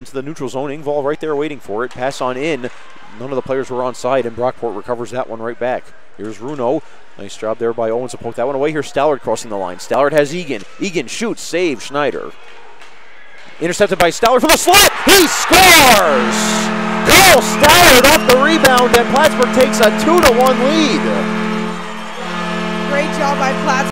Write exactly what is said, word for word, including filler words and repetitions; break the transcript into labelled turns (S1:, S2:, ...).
S1: into the neutral zone. Ingval right there waiting for it. Pass on in. None of the players were on side, and Brockport recovers that one right back. Here's Runo. Nice job there by Owens to poke that one away. Here's Stallard crossing the line. Stallard has Egan. Egan shoots, save Schneider. Intercepted by Stallard from the slot. He scores! Carl Stallard off the rebound, and Plattsburgh takes a two to one lead.
S2: Great job by Plattsburgh.